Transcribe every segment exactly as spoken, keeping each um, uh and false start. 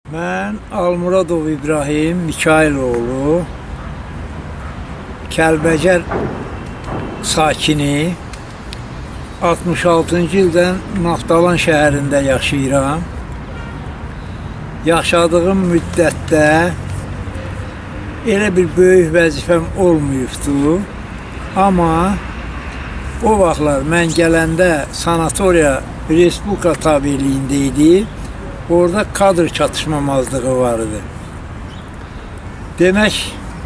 Mən Almuradov İbrahim Mikailoğlu, Kəlbəcər sakini, altmış altıncı ildən Naftalan şəhərində yaşayıram. Yaşadığım müddətdə elə bir böyük vəzifəm olmayıbdır. Amma o vaxtlar mən gələndə sanatoriya Respublika tabeliyində idi. Orada kadr çatışmamazlığı var idi. Demək,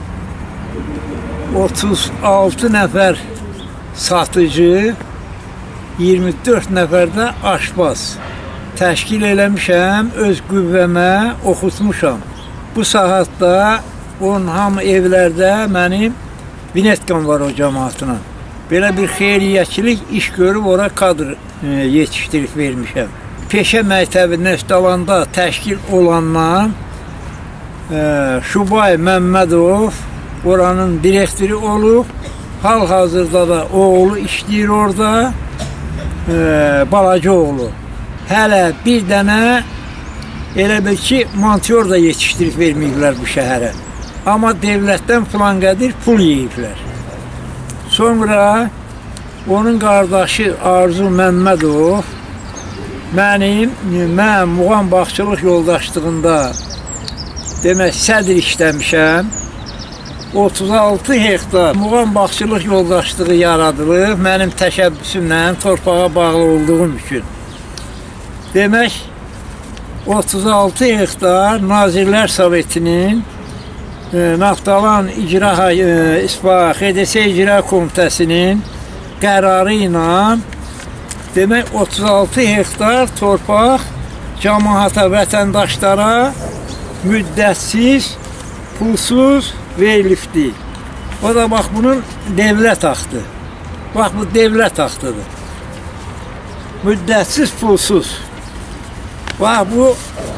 otuz altı nəfər satıcı, iyirmi dörd nəfər də aşbaz təşkil eləmişəm, öz qüvvəmə oxutmuşam. Bu saatda onun hamı evlərdə mənim vinetkam var o cəmaatına. Belə bir xeyriyyəçilik iş görüb ora kadr e, yetişdirib vermişəm. Peşə məktəbi Naftalanda təşkil olandan e, Şubay Məmmədov oranın direktori olub. Hal-hazırda da oğlu işləyir orada, e, balaca oğlu. Hələ bir dənə elə bil ki, monteur da yetişdirib verməyiblər bu şəhərə. Amma devlətdən filan qədir pul yeyiblər. Sonra onun qardaşı Arzu Məmmədov mənim, mən muğam bağçılıq yoldaşlığında demək, sədr işləmişəm. otuz altı hektar muğam bağçılıq yoldaşlığı yaradılıb mənim təşəbbüsümlə, torpağa bağlı olduğum üçün. Demək, otuz altı hektar Nazirlər Sovetinin e, Naftalan İcra e, İspa X D S İcra Komitəsinin qərarı ilə demək, otuz altı hektar torpaq cəmaata, vətəndaşlara müddətsiz, pulsuz verilibdir. O da bax, bunun devlət haqqıdır. Bax, bu devlət haqqıdır. Müddətsiz, pulsuz. Bax, bu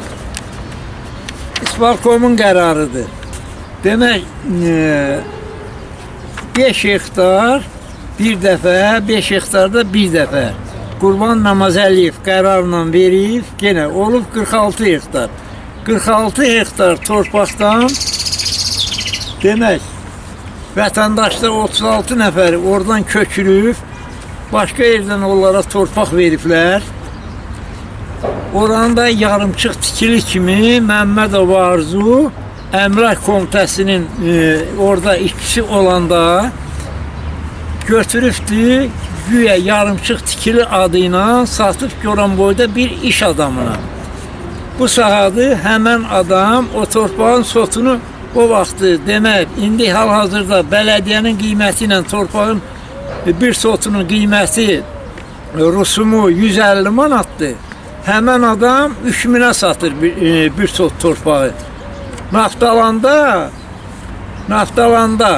İsparkomun qərarıdır. Demək, beş hektar bir dəfə, beş hektarda bir dəfə. Qurban Namazəliyev qərarla verib, yenə olub qırx altı hektar. qırx altı hektar torpaqdan demək, vətəndaşlar otuz altı nəfəri oradan köçürüb, başqa yerdən onlara torpaq veriblər. Oranın da yarımçıq tikili kimi Məmmədov Arzu Əmlak Komitəsinin e, orada işçisi olanda götürübdür, güya yarımçıq tikili adı ilə satıb Goranboyda bir iş adamına. Bu sahadı həmən adam o torpağın sotunu o vaxtı demək, indi hal-hazırda bələdiyyənin qiyməti ilə torpağın bir sotunun qiyməti rusumu yüz əlli manatdır. Həmən adam üç minə satır bir, e, bir sot torpağı. Naftalanda, Naftalanda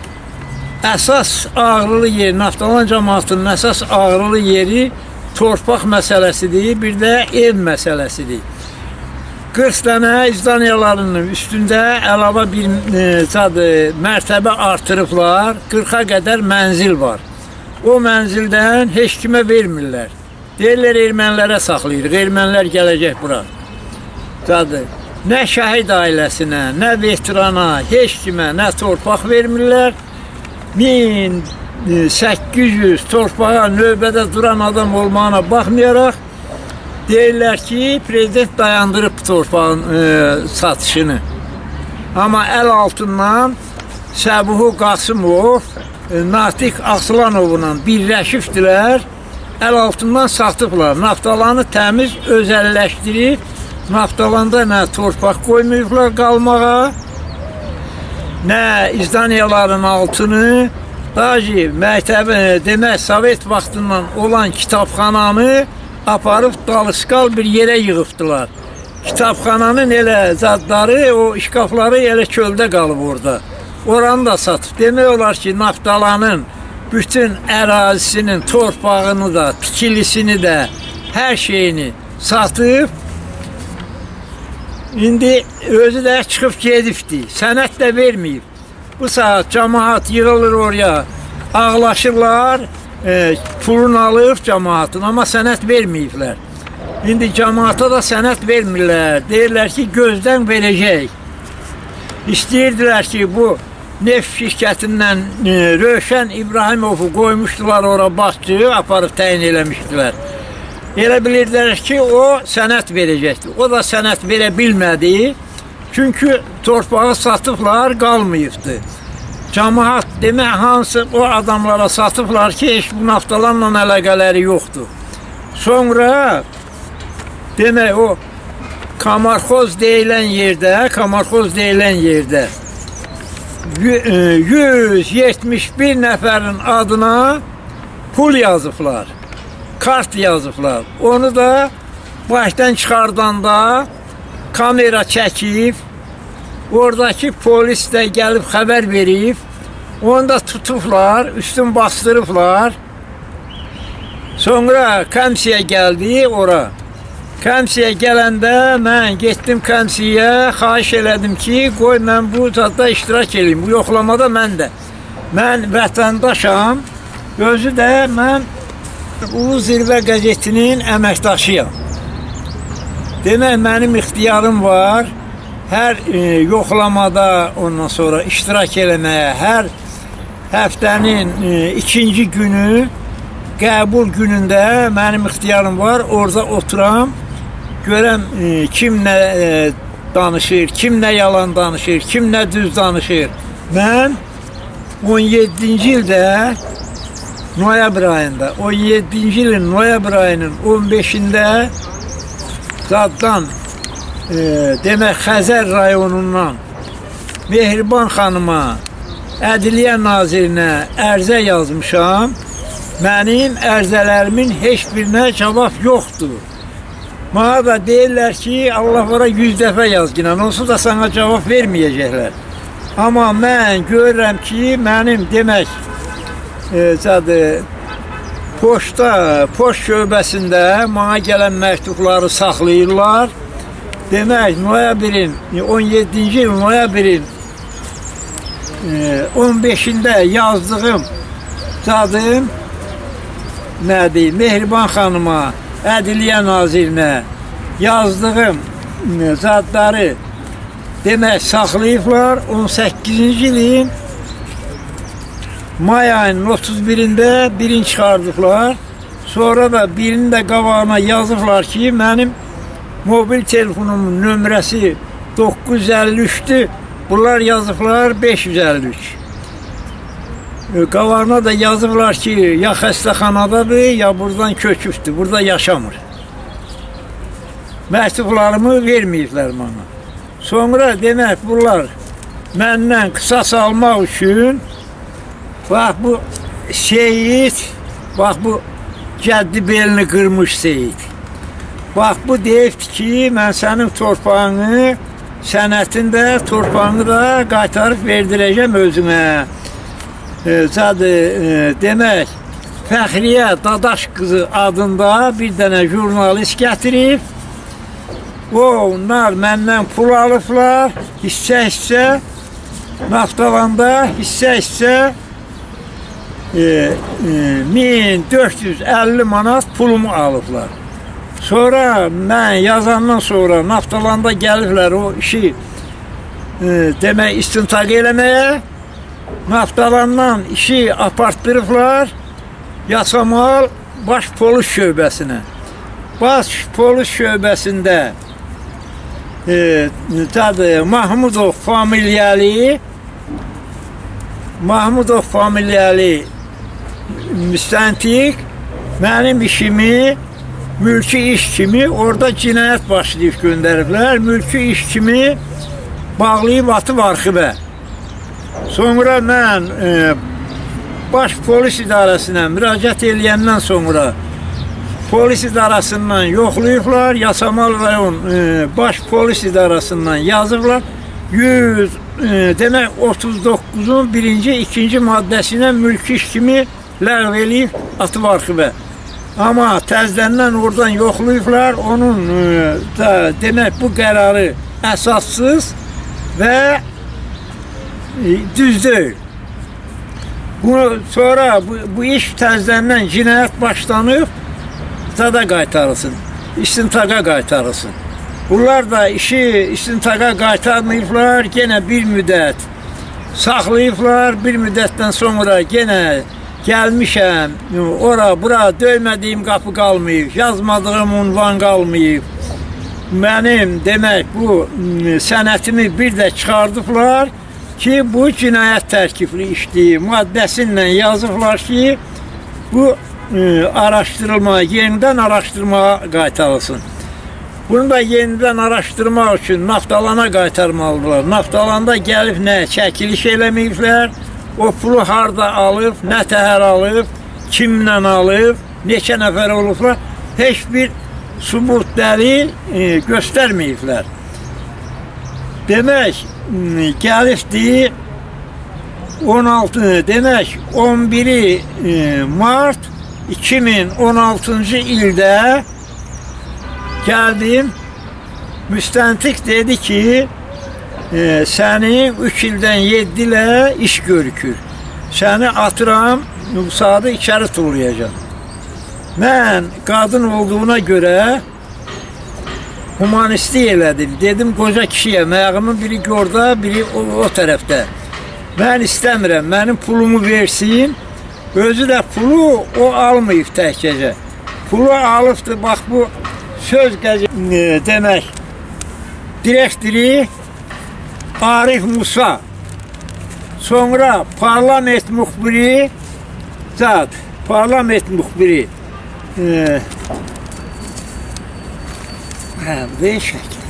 əsas ağrılı yeri, Naftalan cəmaatının əsas ağrılı yeri torpaq məsələsidir, bir də ev məsələsidir. qırx dənə izdaniyalarının üstündə əlavə bir e, mərtəbə artırıblar, qırxa qədər mənzil var. O mənzildən heç kimə vermirlər. Deyirlər, ermənilərə saxlayırıq, ermənilər gələcək bura. Cadı, nə şəhid ailəsinə, nə veterana, heç kimə nə torpaq vermirlər. min səkkiz yüz torpağa növbədə duran adam olmağına baxmayaraq, deyirlər ki, prezident dayandırıb torpağın e, satışını. Amma əl altından Səbuhu Qasımov, e, Natiq Aslanovla birləşibdilər, əl altından satıblar. Naftalanı təmiz özəlləşdirib, Naftalanda nə torpaq qoymayıblar qalmağa, nə izdaniyaların altını, dahi məktəbi, demək, Sovet vaxtından olan kitabxananı aparıb dalıskal bir yerə yığıbdılar. Kitabxananın elə zadları, o işqafları elə çöldə qalıb orada. Oranı da satıb. Demək olar ki, Naftalanın bütün ərazisinin torpağını da, tikilisini də, hər şeyini satıb. İndi özü də çıxıb gedibdir. Sənət də verməyib. Bu saat cəmaat yığılır oraya, ağlaşırlar, e, pulunu alıb cəmaatın, amma sənət verməyiblər. İndi cəmaata da sənəd vermirlər. Deyirlər ki, gözdən verəcək. İstəyirdilər ki, bu neft şirkətindən e, Rövşən İbrahimovu qoymuşdular ora başçı, aparıb təyin eləmişdilər. Elə bilirdilər ki, o sənəd verəcəkdir. O da sənəd verə bilmədi. Çünki torpağı satıblar, qalmayıbdı. Cəmaat demək, hansı o adamlara satıblar ki, heç bu naftalarla əlaqələri yoxdur. Sonra demək, o Kamarxoz deyilən yerdə, Kamarxoz deyilən yerdə yüz yetmiş bir nəfərin adına pul yazıblar, kart yazıblar. Onu da başdan çıxardanda kamera çəkib, oradakı polis də gəlib xəbər verib, onu da tutublar, üstün bastırıblar. Sonra Kəmsiyə gəldi ora. Kəmsiyə gələndə mən getdim Kəmsiyə, xahiş elədim ki, qoy mən bu zadda iştirak edeyim, bu yoxlamada mən də. Mən vətəndaşam, özü də mən Ulu Zirvə qəzetinin əməkdaşıyam. Demək, mənim ixtiyarım var, hər e, yoxlamada ondan sonra iştirak eləməyə, hər həftənin e, ikinci günü, qəbul günündə mənim ixtiyarım var, orada oturam, görəm e, kim nə e, danışır, kim nə yalan danışır, kim nə düz danışır. Mən on yeddinci ildə, noyabr ayında, on yeddinci ilin noyabr ayının on beşində zaddan, e, demək Xəzər rayonundan Mehriban xanıma, Ədliyyə nazirinə ərzə yazmışam. Mənim ərzələrimin heç birinə cavab yoxdur. Mənə da deyirlər ki, Allah vara yüz dəfə yazgınən, onsuz da sana cavab verməyəcəklər. Amma mən görürəm ki, mənim demək, e, zadı, poçta, poçt şöbəsində mənə gələn məktubları saxlayırlar. Demək, noyabrin, on yeddinci il noyabrin on beşində yazdığım zadım nədir? Mehriban xanıma, Ədliyyə nazirinə yazdığım zadları demək saxlayıblar. on səkkizinci ilin may ayının otuz birində birini çıxardıblar. Sonra da birinin də qabağına yazıblar ki, mənim mobil telefonumun nömrəsi doqquz yüz əlli üçdür. Bunlar yazıblar beş yüz əlli üç. Qavarına da yazıblar ki, ya xəstəxanadadır, ya buradan köçübdür, burada yaşamır. Məktublarımı verməyiblər mənə. Sonra demək, bunlar məndən qısas almaq üçün, bax bu Seyid, bax bu cəddi belini qırmış Seyid. Bax bu deyibdir ki, mən sənin torpağını, sənətində torpağını da qaytarıb verdirəcəm özünə. Zadı, e, demək, Fəxriyə Dadaş qızı adında bir dənə jurnalist gətirib. Onlar məndən pul alıblar, hissə-hissə, Naftalanda hissə-hissə e, e, min dörd yüz əlli manat pulumu alıblar. Sonra mən yazandan sonra Naftalanda gəliblər o işi e, demək, istintaq eləməyə. Naftalandan işi apartdırıblar Yasamal Baş Polis şöbəsinə. Baş Polis şöbəsində e, tadı, Mahmudov familiyalı Mahmudov familiyalı müstəntiq mənim işimi mülki iş kimi orada cinayət başlayıb göndəriblər. Mülki iş kimi bağlayıb atıb arxivə. Sonra mən e, Baş Polis İdarəsinə müraciət eləyəndən sonra polis idarəsindən yoxlayıblar, Yasamal rayon e, Baş Polis İdarəsindən yazıblar. yüz e, demək otuz doqquzun birinci, ikinci maddəsinə mülki iş kimi ləğv eləyib atıb arxivə. Amma təzədən oradan yoxlayıblar, onun e, da, demək bu qərarı əsassız və düz deyil. Bunu sonra bu, bu iş təzədən cinayət başlanıb, zada qaytarılsın. istintaqa qaytarılsın. Bunlar da işi istintaqa qaytarmayıblar, gene bir müddət saxlayıblar, bir müddətdən sonra gene gəlmişəm, ora, bura döymədiyim qapı qalmayıb, yazmadığım unvan qalmayıb. Mənim demək bu sənətimi bir də çıxardıblar ki, bu cinayət tərkibli işdir. Maddəsinlə yazıblar ki, bu araşdırılma, yenidən araşdırmaya qaytarılsın. Bunu da yenidən araşdırmaq üçün Naftalana qaytarmalıdırlar. Naftalanda gəlib nə çəkiliş eləməyiblər, o pulu harda alıb, nə təhər alıb, kimlə alıb, neçə nəfər olublar, heç bir subut, dəlil e, göstərməyiblər. Demək, gəlibdir on altı, demək on biri mart iki min on altıncı ildə gəldim, müstəntiq dedi ki, e, səni üç ildən yeddi ilə iş görükür. Səni atıram, sadə içəri tullayacam. Mən qadın olduğuna görə humanistlik elədim. Dedim, qoca kişiyə, ayağımın biri orada, biri o, o tərəfdə. Mən istəmirəm, mənim pulumu versin. Özü də pulu o almayıb təhkəcə. Pulu alıbdır, bax bu söz qəzeti e, demək, direktori Arif Musa, sonra parlament müxbiri zat, parlament müxbiri e, hə, və şəkil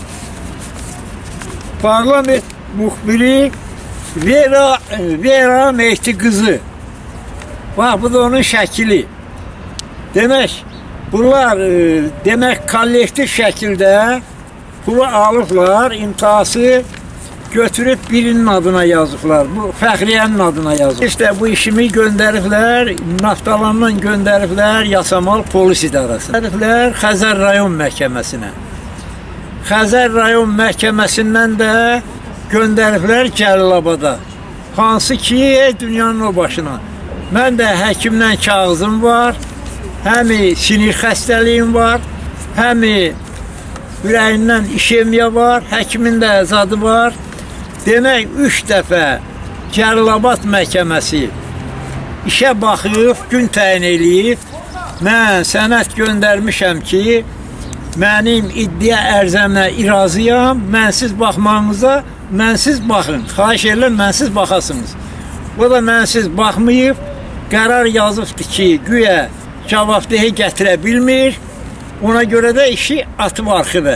parlament müxbiri Vera, Vera Mehdi qızı. Bax, bu da onun şəkili. Demək, bunlar e, demək kollektiv şəkildə pulu alıblar, imtası götürüb birinin adına yazıblar. Bu Fəxriyyənin adına yazıblar. İşte bu işimi göndəriblər, Naftalandan göndəriblər Yasamal polis idarəsi. Göndəriblər Xəzər rayon məhkəməsinə. Xəzər rayon məhkəməsindən də göndəriblər Cəlilabada. Hansı ki, dünyanın o başına. Mən də həkimdən kağızım var, həmi sinir xəstəliyim var, həmi ürəyindən işemiya var, həkimin də əzadı var. Demək, üç dəfə Cəlilabad məhkəməsi işə baxıb, gün təyin eləyib. Mən sənət göndərmişəm ki, mənim iddia ərzəmlə irazıyam, mənsiz baxmağınıza, mənsiz baxın. Xahiş edirəm, mənsiz baxasınız. O da mənsiz baxmayıb, qərar yazıbdır ki, güya cavabdehi gətirə bilmir, ona görə də işi atıb arxivə.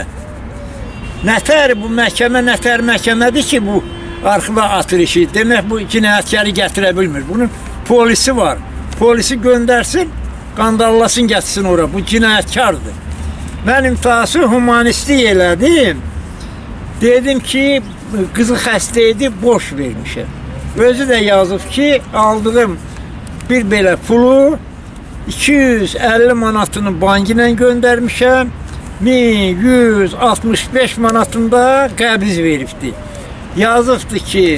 Nətər bu məhkəmə, nətər məhkəmədir ki, bu arxivə atır işi. Demək, bu cinayətkarı gətirə bilmir. Bunun polisi var. Polisi göndərsin, qandallasın, gətirsin ora. Bu cinayətkardır. Mən imtihası humanistlik elədim. Dedim ki, qızı xəstə edib, boş vermişəm. Özü də yazıb ki, aldığım bir belə pulu iki yüz əlli manatını bankinə göndərmişəm, min yüz altmış beş manatında qəbriz veribdi. Yazıbdı ki,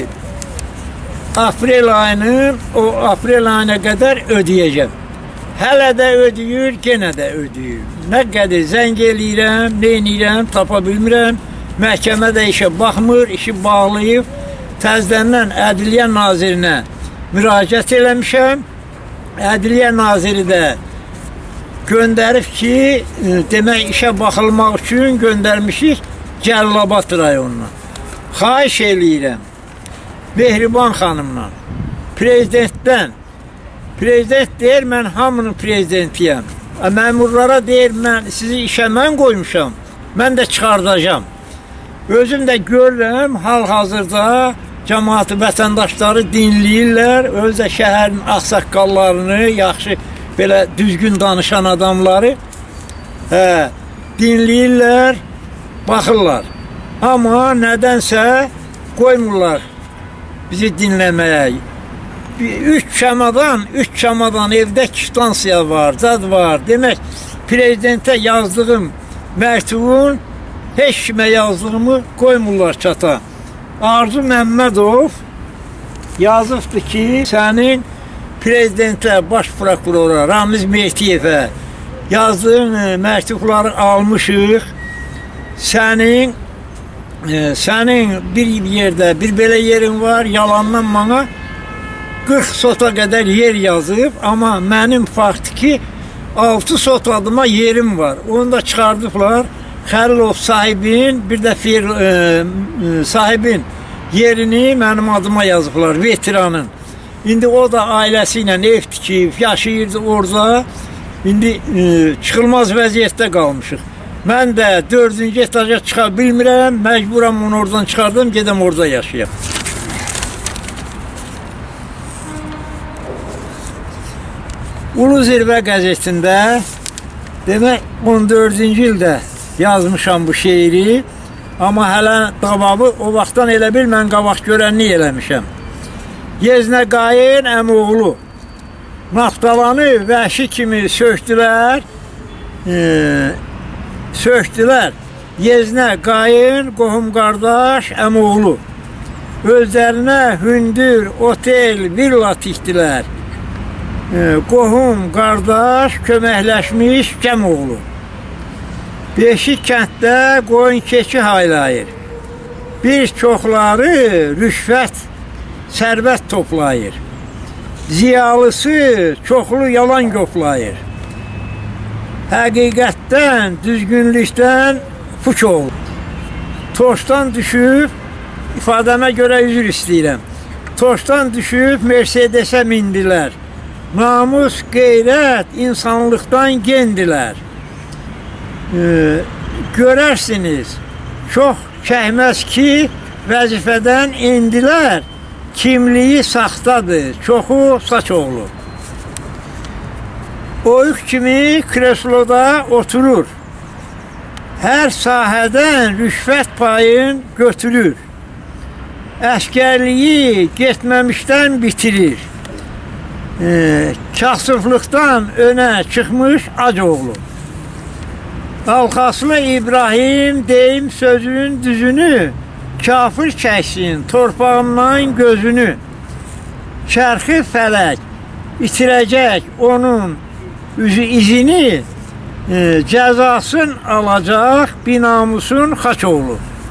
aprel ayını, o aprel ayına qədər ödəyəcəm. Hələ də ödəyir, genə də ödəyir. Nə qədər zəng eləyirəm, nə eləyirəm, tapa bilmirəm. Məhkəmə də işə baxmır, işi bağlayıb. Təzdəndən Ədliyyə Nazirinə müraciət eləmişəm. Ədliyyə Naziri də göndərib ki, demək, işə baxılmaq üçün göndərmişik Cəlilabad rayonuna. Xahiş eləyirəm Mehriban xanımla, prezidentdən, prezident deyir, mən hamının prezidentiyəm. Məmurlara deyir, mən sizi işə mən qoymuşam, mən də çıxardacam. Özüm də görürəm, hal-hazırda cəmaatı, vətəndaşları dinləyirlər, öz də şəhərin ağsaqqallarını, yaxşı, belə düzgün danışan adamları hə, dinləyirlər, baxırlar. Amma nədənsə qoymurlar bizi dinləməyə. Üç çamadan, üç çamadan evdə kvitansiya var, zad var. Demək, prezidentə yazdığım məktubun heç kimə yazdığımı qoymurlar çata. Arzu Məmmədov yazıbdır ki, sənin prezidentə, baş prokurora Ramiz Mehdiyevə yazdığın e, məktubları almışıq. Sənin e, sənin bir yerdə bir belə yerin var, yalandan bana qırx sota qədər yer yazıb, amma mənim faktiki altı sot adıma yerim var. Onu da çıxardıblar. Xəlilov sahibin, bir də fir, e, e, sahibin yerini mənim adıma yazıblar, veteranın. İndi o da ailəsi ilə ev tikib, yaşayırdı orada. İndi e, çıxılmaz vəziyyətdə qalmışıq. Mən də dördüncü etaja çıxa bilmirəm, məcburam onu oradan çıxardım, gedəm orada yaşayam. Ulu Zirvə qəzetində demək on dördüncü ildə yazmışam bu şeiri, amma hələ qababı o vaxtdan elə bil mən qabaq görənlik eləmişəm. Yeznə Qayın əmoğlu Naftalanı vəhşi kimi söktülər, e, söktülər. Yeznə Qayın qohum qardaş əmoğlu özlərinə hündür otel, villa tikdilər. E, qohum qardaş köməkləşmiş Kəmoğlu. Beşik kənddə qoyun keçi haylayır. Bir çoxları rüşvət, sərvət toplayır. Ziyalısı çoxlu yalan qoplayır. Həqiqətdən, düzgünlükdən puç olur. Toşdan düşüb, ifadəmə görə üzr istəyirəm. Toşdan düşüb Mercedesə mindilər. Namus, qeyrət, insanlıqdan gendilər. Ee, görərsiniz, çox çəkməz ki, vəzifədən indilər, kimliyi saxtadır, çoxu Saçoğlu. Oyuq kimi kresloda oturur, hər sahədən rüşvət payın götürür, əskərliyi getməmişdən bitirir, ee, kasıflıqdan önə çıxmış Acoğlu. Alxaslı İbrahim deyim sözün düzünü, kafir çəksin torpağımdan gözünü. Çərxi fələk itirəcək onun üzü izini, e, cəzasın alacaq binamusun Xaçoğlu.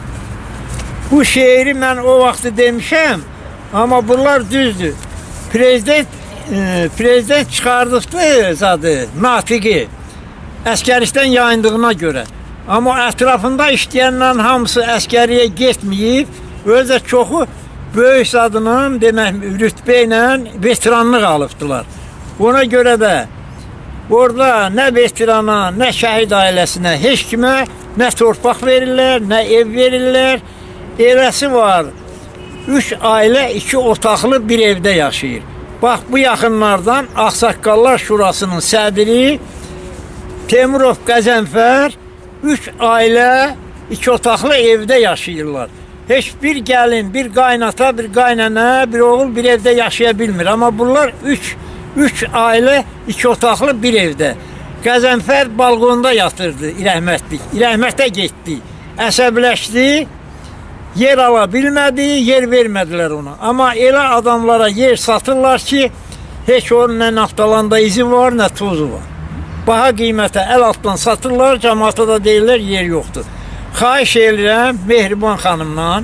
Bu şeiri mən o vaxtı demişəm, amma bunlar düzdür. Prezident, e, prezident çıxardıqdı zadı, natiqi. Əskərlikdən yayındığına görə. Amma ətrafında işləyənlərin hamısı əskəriyə getməyib, özə çoxu böyük zadının demək, rütbə ilə veteranlıq alıbdılar. Ona görə də orada nə veterana, nə şəhid ailəsinə, heç kimə nə torpaq verirlər, nə ev verirlər. Eləsi var, üç ailə iki otaqlı bir evdə yaşayır. Bax, bu yaxınlardan Ağsaqqallar Şurasının sədri Temurov Qəzənfər üç ailə iki otaqlı evdə yaşayırlar. Heç bir gəlin, bir qaynata, bir qaynana, bir oğul bir evdə yaşaya bilmir. Amma bunlar üç, üç ailə iki otaqlı bir evdə. Qəzənfər balqonda yatırdı, rəhmətlik. Rəhmətə getdi, əsəbləşdi, yer ala bilmədi, yer vermədilər ona. Amma elə adamlara yer satırlar ki, heç onun nə Naftalanda izi var, nə tozu var. Baha qiymətə əl altdan satırlar, cəmaata da deyirlər, yer yoxdur. Xahiş edirəm Mehriban xanımdan,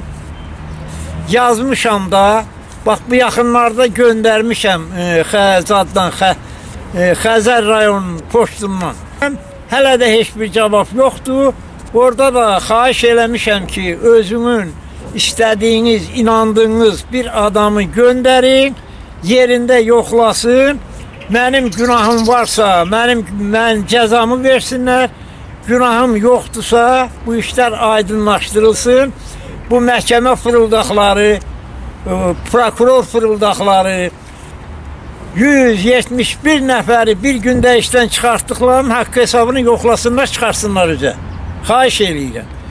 yazmışam da, bax bu yaxınlarda göndərmişəm e, Xəzaddan, xə, e, Xəzər rayonunun poçtundan. Hələ də heç bir cavab yoxdur. Orada da xahiş eləmişəm ki, özünün istədiyiniz, inandığınız bir adamı göndərin, yerində yoxlasın. Mənim günahım varsa, mənim mən cəzamı versinlər. Günahım yoxdursa, bu işlər aydınlaşdırılsın. Bu məhkəmə fırıldaqları, prokuror fırıldaqları, yüz yetmiş bir nəfəri bir gündə işdən çıxartdıqlarının haqqı hesabını yoxlasınlar, çıxarsınlar üzə. Xahiş eləyirəm.